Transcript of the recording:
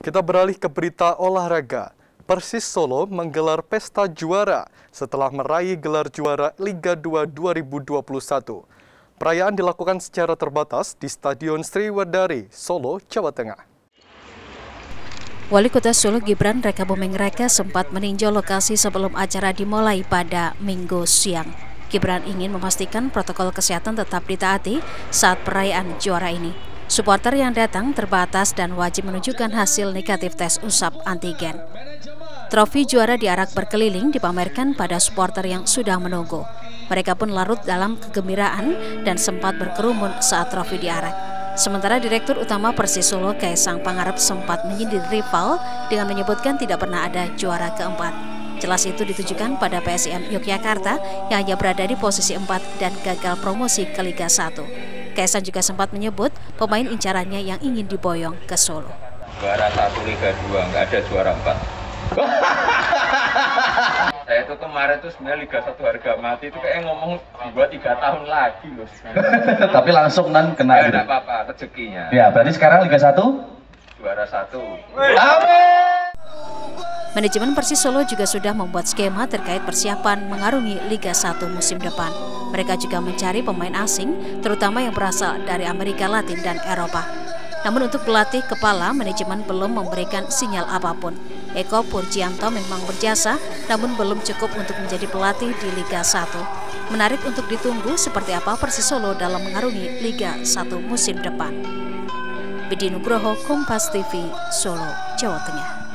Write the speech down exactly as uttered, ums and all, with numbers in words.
Kita beralih ke berita olahraga. Persis Solo menggelar pesta juara setelah meraih gelar juara Liga dua dua ribu dua puluh satu. Perayaan dilakukan secara terbatas di Stadion Sriwedari, Solo, Jawa Tengah. Wali Kota Solo Gibran Rakabuming Raka sempat meninjau lokasi sebelum acara dimulai pada Minggu siang. Gibran ingin memastikan protokol kesehatan tetap ditaati saat perayaan juara ini. Supporter yang datang terbatas dan wajib menunjukkan hasil negatif tes usap antigen. Trofi juara diarak berkeliling dipamerkan pada supporter yang sudah menunggu. Mereka pun larut dalam kegembiraan dan sempat berkerumun saat trofi diarak. Sementara Direktur Utama Persis Solo Kaisang Pangarep sempat menyindir rival dengan menyebutkan tidak pernah ada juara keempat. Jelas itu ditujukan pada P S I M Yogyakarta yang hanya berada di posisi empat dan gagal promosi ke Liga satu. Kaisang juga sempat menyebut pemain incarannya yang ingin diboyong ke Solo. Juara satu Liga dua, nggak ada juara empat. Saya itu kemarin tuh sebenarnya Liga satu harga mati itu kayak ngomong dua tiga tahun lagi loh. Tapi langsung kan kena. Ya enggak apa-apa, rezekinya. Ya, berarti sekarang Liga satu juara satu. Amin. Manajemen Persis Solo juga sudah membuat skema terkait persiapan mengarungi Liga satu musim depan. Mereka juga mencari pemain asing, terutama yang berasal dari Amerika Latin dan Eropa. Namun untuk pelatih kepala, manajemen belum memberikan sinyal apapun. Eko Purjianto memang berjasa, namun belum cukup untuk menjadi pelatih di Liga satu. Menarik untuk ditunggu seperti apa Persis Solo dalam mengarungi Liga satu musim depan. Bidi Nugroho, Kompas T V, Solo, Jawa Tengah.